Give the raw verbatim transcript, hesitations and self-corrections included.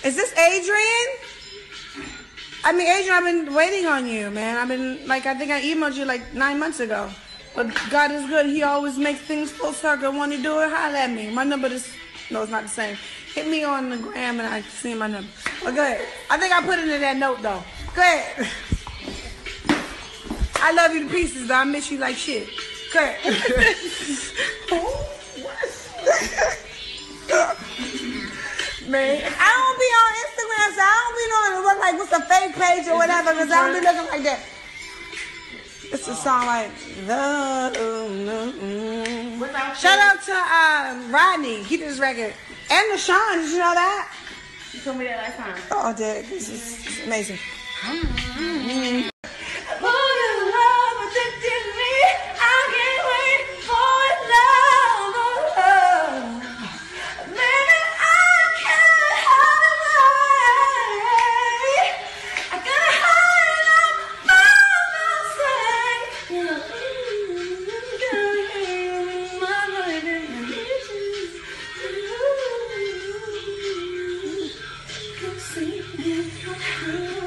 Is this Adrienne? I mean, Adrienne, I've been waiting on you, man. I've been, like, I think I emailed you like nine months ago. But God is good. He always makes things full circle. Want to do it? Holler at me. My number is, no, it's not the same. Hit me on the gram and I see my number. But go ahead. I think I put it in that note, though. Go ahead. I love you to pieces, though. I miss you like shit. Go ahead. Man, I don't be on Instagram, so I don't be knowing what, like, what's a fake page or whatever, because I don't be looking like that. It's a song like the. Mm, mm. Shout out to uh, Rodney. He did his record. And LaShawn, did you know that? You told me that last time. Oh, I did. This is amazing. Mm-hmm. See